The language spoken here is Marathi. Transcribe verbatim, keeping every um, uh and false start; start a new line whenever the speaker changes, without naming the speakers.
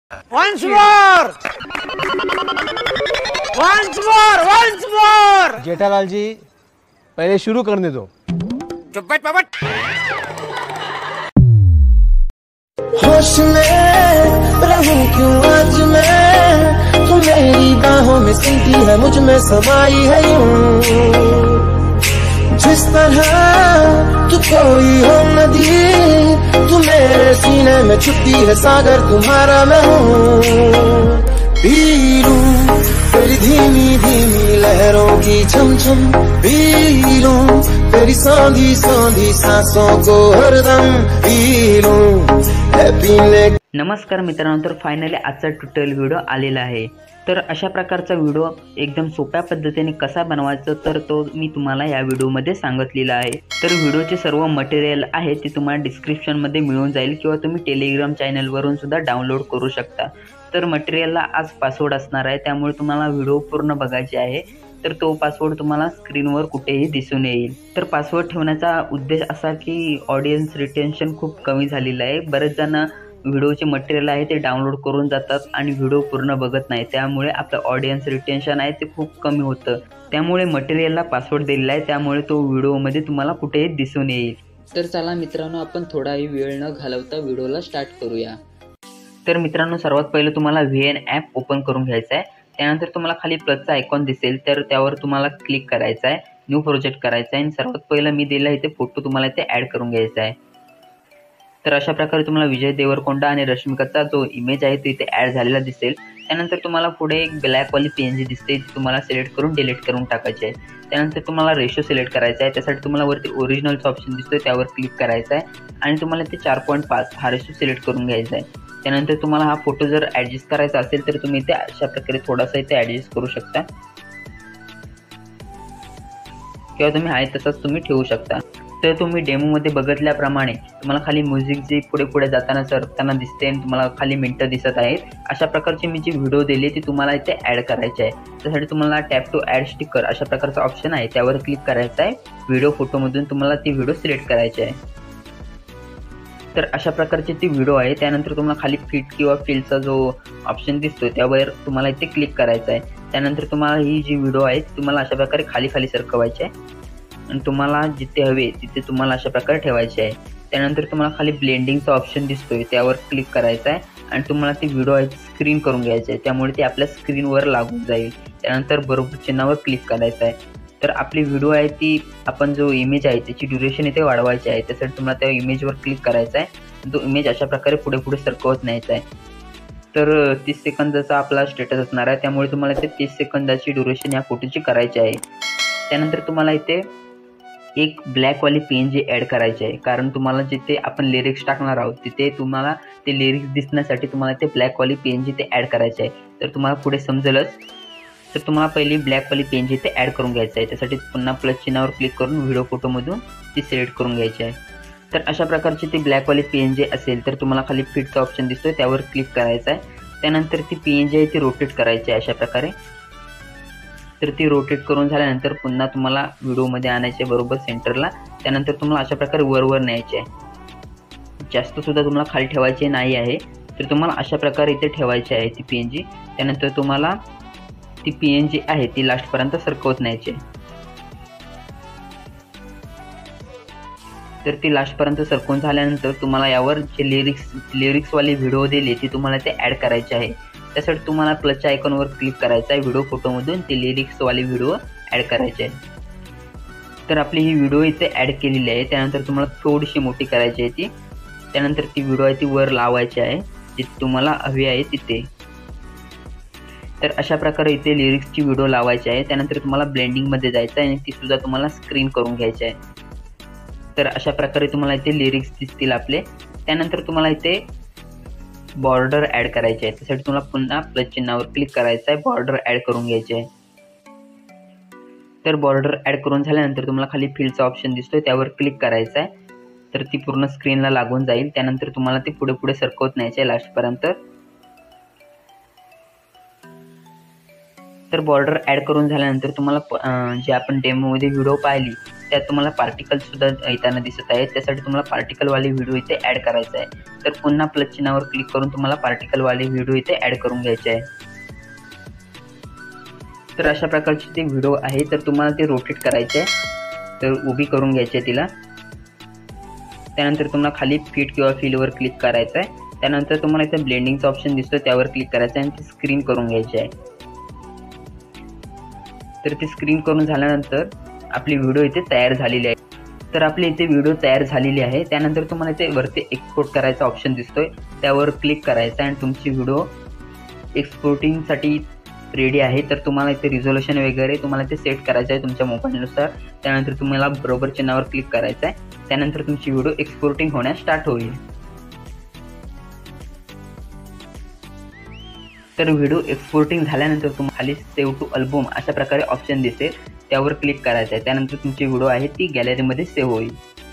Once more! Once more! Once more!
Jethalal जी पहले शुरू करने दो।
चुप बैठ पपट।
होश में रहूं क्यों आज मैं, तू मेरी बाहों में सीधी है, मुझ में समाई है यूं। जिस तरह तू कोई हो नदी, तू मेरे सीने में छुपी है सागर, तुम्हारा मैं हूँ। पी लूं तेरी धीमी धीमी लहरों की छम छम, पी लूं तेरी सौंधी सौंधी सांसों को हरदम, पी लूं है पीने।
नमस्कार मित्रांनो, तर फायनली आजचा ट्युटोरियल व्हिडिओ आलेला आहे। तर अशा प्रकारचा व्हिडिओ एकदम सोप्या पद्धतीने कसा बनवायचा तर तो मी तुम्हाला या व्हिडिओमध्ये सांगितलेला आहे। तर व्हिडिओचे सर्व मटेरियल आहे ते तुम्हाला डिस्क्रिप्शनमध्ये मिळून जाईल किंवा तुम्ही टेलिग्राम चॅनलवरून सुद्धा डाउनलोड करू शकता। तर मटेरियलला आज पासवर्ड असणार आहे, त्यामुळे तुम्हाला व्हिडिओ पूर्ण बघायचे आहे। तर तो पासवर्ड तुम्हाला स्क्रीनवर कुठेही दिसून येईल। तर पासवर्ड ठेवण्याचा उद्देश असा की ऑडियन्स रिटेन्शन खूप कमी झालेलं आहे। बरेच जण व्हिडिओचे मटेरियल आहे ते डाउनलोड करून जातात आणि व्हिडिओ पूर्ण बघत नाही, त्यामुळे आपलं ऑडियन्स रिटेन्शन आहे ते खूप कमी होतं। त्यामुळे मटेरियलला पासवर्ड दिलेला आहे, त्यामुळे तो व्हिडिओमध्ये तुम्हाला कुठेही दिसून येईल। तर चला मित्रांनो, आपण थोडाही वेळ न घालवता व्हिडिओला स्टार्ट करूया। तर मित्रांनो, सर्वात पहिले तुम्हाला व्ही एन ॲप ओपन करून घ्यायचं आहे। त्यानंतर तुम्हाला खाली प्लसचा आयकॉन दिसेल, तर त्यावर तुम्हाला क्लिक करायचं आहे, न्यू प्रोजेक्ट करायचा आहे आणि सर्वात पहिलं मी दिला इथे फोटो तुम्हाला इथे ॲड करून घ्यायचा आहे। तर अशा प्रकारे तुम्हाला विजय देवरकोंडा आणि रश्मिकाचा जो इमेज आहे तो इथे ॲड झालेला दिसेल। त्यानंतर तुम्हाला पुढे एक ब्लॅकवाली पी एन जी दिसते, ती तुम्हाला सिलेक्ट करून डिलीट करून टाकायची आहे। त्यानंतर तुम्हाला रेशो सिलेक्ट करायचा आहे, त्यासाठी तुम्हाला वरती ओरिजिनलचा ऑप्शन दिसतोय त्यावर क्लिक करायचा आहे आणि तुम्हाला इथे चार पॉईंट पाच हा रेशो सिलेक्ट करून घ्यायचा आहे। त्यानंतर तुम्हाला हा फोटो जर ॲडजस्ट करायचा असेल तर तुम्ही इथे अशा प्रकारे थोडासा इथे ॲडजस्ट करू शकता किंवा तुम्ही आहे तसाच तुम्ही ठेवू शकता। तर तुम्ही डेमोमध्ये बघितल्याप्रमाणे तुम्हाला खाली म्युझिक जी पुढे पुढे जाताना सरकताना दिसते आणि तुम्हाला खाली मिनटं दिसत आहेत। अशा प्रकारची मी जी व्हिडिओ दिली ती तुम्हाला इथे ॲड करायची आहे। त्यासाठी तुम्हाला टॅप टू ॲड स्टिकर अशा प्रकारचा ऑप्शन आहे, त्यावर क्लिक करायचा आहे। व्हिडिओ फोटोमधून तुम्हाला ती व्हिडिओ सिलेक्ट करायची आहे। तर अशा प्रकारची ती व्हिडिओ आहे। त्यानंतर तुम्हाला खाली फिट किंवा फिलचा जो ऑप्शन दिसतो त्यावर तुम्हाला इथे क्लिक करायचं आहे। त्यानंतर तुम्हाला ही जी व्हिडिओ आहे तुम्हाला अशा प्रकारे खाली खाली सरकवायची आहे आणि तुम्हाला जिथे हवे तिथे तुम्हाला अशा प्रकारे ठेवायचे आहे। त्यानंतर तुम्हाला खाली ब्लेंडिंगचा ऑप्शन दिसतोय त्यावर क्लिक करायचा आहे आणि तुम्हाला ती व्हिडिओ आहे स्क्रीन करून घ्यायची आहे, त्यामुळे ती आपल्या स्क्रीनवर लागून जाईल। त्यानंतर बरोबर चिन्हावर क्लिक करायचं आहे। तर आपली व्हिडिओ आहे ती आपण जो इमेज आहे त्याची ड्युरेशन इथे वाढवायची आहे, त्यासाठी तुम्हाला त्या इमेजवर क्लिक करायचा आहे। तो इमेज अशा प्रकारे पुढे पुढे सरकवत न्यायचा आहे। तर तीस सेकंदाचा आपला स्टेटस असणार आहे, त्यामुळे तुम्हाला इथे तीस सेकंदाची ड्युरेशन या फोटोची करायची आहे। त्यानंतर तुम्हाला इथे एक ब्लॅकवाली पी एन जी ॲड करायची आहे, कारण तुम्हाला जिथे आपण लिरिक्स टाकणार आहोत तिथे तुम्हाला ते लिरिक्स दिसण्यासाठी तुम्हाला ते ब्लॅकवाली पी एन जी ते ॲड करायचे आहे। तर तुम्हाला पुढे समजेलच। तर तुम्हाला पहिली ब्लॅकवाली पी एन जी ते ॲड करून घ्यायचं आहे, त्यासाठी पुन्हा प्लस चिन्हावर क्लिक करून व्हिडिओ फोटोमधून ती सिलेक्ट करून घ्यायची आहे। तर अशा प्रकारची ती ब्लॅकवाली पी एन जी असेल तर तुम्हाला खाली फिटचा ऑप्शन दिसतोय त्यावर क्लिक करायचा आहे। त्यानंतर ती पी एन जी आहे ती रोटेट करायची आहे अशा प्रकारे। तर ती रोटेट करून झाल्यानंतर पुन्हा तुम्हाला व्हिडिओमध्ये आणायचे बरोबर सेंटरला। त्यानंतर तुम्हाला अशा प्रकारे वर वर न्यायचे आहे, जास्त सुद्धा तुम्हाला खाली ठेवायचे नाही आहे। तर तुम्हाला अशा प्रकारे इथे ठेवायची आहे ती पी एन जी। त्यानंतर तुम्हाला ती पी एन जी आहे ती लास्टपर्यंत सरकवत न्यायची आहे। तर ती लास्टपर्यंत सरकवून झाल्यानंतर तुम्हाला यावर जे लिरिक्स लिरिक्सवाली व्हिडिओ दिली ती तुम्हाला ते ॲड करायची आहे। त्यासाठी तुम्हाला प्लसच्या आयकॉनवर क्लिक करायचं आहे, व्हिडिओ फोटोमधून ती लिरिक्सवाली व्हिडिओ ॲड करायची आहे। तर आपली ही व्हिडिओ इथे ॲड केलेली आहे। त्यानंतर तुम्हाला थोडीशी मोठी करायची आहे ती। त्यानंतर ती व्हिडिओ आहे ती वर लावायची आहे जिथे तुम्हाला हवी आहे तिथे। तर अशा प्रकारे इथे लिरिक्सची व्हिडिओ लावायची आहे। त्यानंतर तुम्हाला ब्लेंडिंगमध्ये जायचं आहे आणि ती सुद्धा तुम्हाला स्क्रीन करून घ्यायची आहे। तर अशा प्रकारे तुम्हाला इथे लिरिक्स दिसतील आपले। त्यानंतर तुम्हाला इथे बॉर्डर ॲड करायचे आहे, त्यासाठी तुम्हाला पुन्हा प्लस चिन्हावर क्लिक करायचं आहे, बॉर्डर ॲड करून घ्यायचे आहे। तर बॉर्डर ॲड करून झाल्यानंतर तुम्हाला खाली फिलचा ऑप्शन दिसतोय त्यावर क्लिक करायचं आहे, तर ती पूर्ण स्क्रीनला लागून जाईल। त्यानंतर तुम्हाला ती पुढे पुढे सरकवत न्यायचे आहे लास्टपर्यंत। तर बॉर्डर ॲड करून झाल्यानंतर तुम्हाला जे आपण डेमोमध्ये व्हिडिओ पाहिली त्यात तुम्हाला पार्टिकल सुद्धा येताना दिसत आहे. त्यासाठी तुम्हाला पार्टिकलवाले व्हिडिओ इथे ॲड करायचा आहे. तर पुन्हा प्लस चिन्हावर क्लिक करून तुम्हाला पार्टिकलवाले व्हिडिओ इथे ॲड करून घ्यायचे आहे. तर अशा प्रकारचे ते व्हिडिओ आहे. तर तुम्हाला ते रोटेट करायचे आहे. तर उभी करून घ्यायची आहे तिला. त्यानंतर तुम्हाला खाली फिट किंवा फिलवर क्लिक करायचं आहे. त्यानंतर तुम्हाला इथे ब्लेंडिंगचं ऑप्शन दिसतो त्यावर क्लिक करायचं आहे आणि ती स्क्रीन करून घ्यायची आहे. तर ती स्क्रीन करून झाल्यानंतर आपली व्हिडिओ इथे तयार झालेली आहे. तर आपली इथे व्हिडिओ तयार झालेली आहे. त्यानंतर तुम्हाला इथे वरती एक्सपोर्ट करायचा ऑप्शन दिसतोय त्यावर क्लिक करायचं आहे आणि तुमची व्हिडिओ एक्सपोर्टिंगसाठी रेडी आहे. तर तुम्हाला इथे रिझोल्यूशन वगैरे तुम्हाला इथे सेट करायचं आहे तुमच्या मोबाईलनुसार. त्यानंतर तुम्हाला बरोबर चिन्हावर क्लिक करायचं आहे. त्यानंतर तुमची व्हिडिओ एक्सपोर्टिंग होण्यास स्टार्ट होईल. तर व्हिडिओ एक्सपोर्टिंग झाल्यानंतर तुम्हाला खाली सेव्ह टू अल्बम अशा प्रकारे ऑप्शन दिसेल त्यावर क्लिक करायचं आहे. त्यानंतर तुमची व्हिडिओ आहे ती गॅलरीमध्ये सेव्ह होईल.